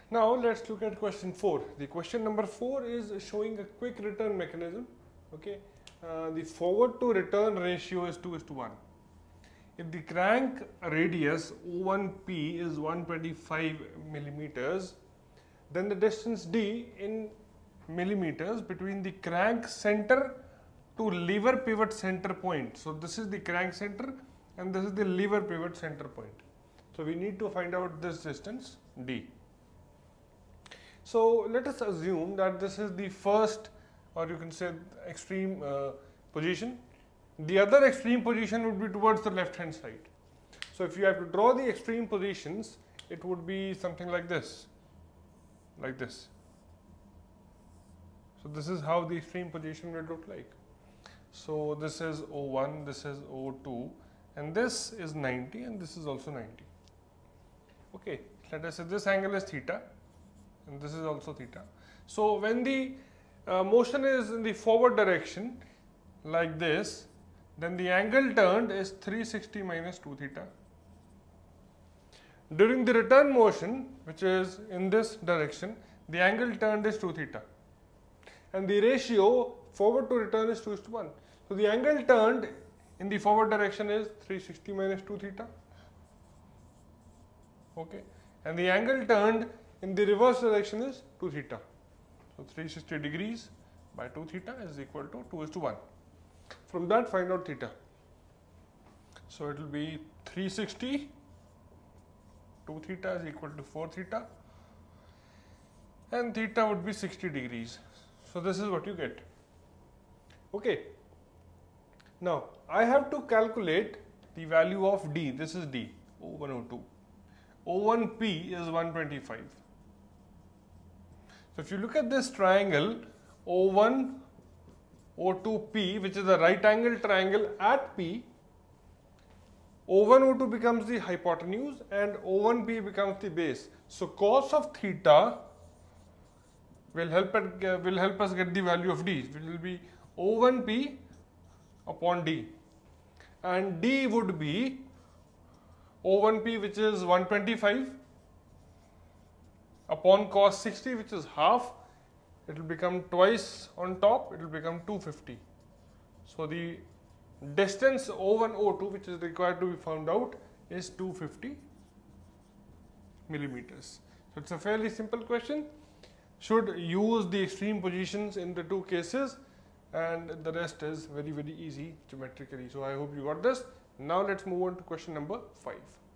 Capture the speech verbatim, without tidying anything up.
Now let's look at question four. The question number four is showing a quick return mechanism. Okay, uh, the forward to return ratio is two is to one. If the crank radius O one P is one hundred twenty-five millimeters, then the distance D in millimeters between the crank center to lever pivot center point. So this is the crank center and this is the lever pivot center point. So we need to find out this distance D. So let us assume that this is the first, or you can say extreme uh, position. The other extreme position would be towards the left hand side. So if you have to draw the extreme positions, it would be something like this, like this. So this is how the extreme position will look like. So this is O one, this is O two, and this is ninety, and this is also ninety. Okay, let us say this angle is theta, and this is also theta. So when the uh, motion is in the forward direction, like this, then the angle turned is three sixty minus two theta. During the return motion, which is in this direction, the angle turned is two theta. And the ratio forward to return is two is to one. So the angle turned in the forward direction is three sixty minus two theta. Okay. And the angle turned in the reverse direction is two theta. So three hundred sixty degrees by two theta is equal to two is to one. From that, find out theta. So it will be three hundred sixty, two theta is equal to four theta, and theta would be sixty degrees. So this is what you get. Okay. Now I have to calculate the value of D. This is D, O one, O two. O one P is one hundred twenty-five. So if you look at this triangle, O one, O two P, which is a right angle triangle at P, O one, O two becomes the hypotenuse and O one P becomes the base. So cos of theta will help at, uh, will help us get the value of D. It will be O one P upon D, and D would be O one P, which is one hundred twenty-five, upon cos sixty, which is half. It will become twice on top, it will become two hundred fifty. So the distance O one, O two, which is required to be found out, is two hundred fifty millimeters. So it's a fairly simple question. Should use the extreme positions in the two cases, and the rest is very very easy geometrically. So I hope you got this. Now let's move on to question number five.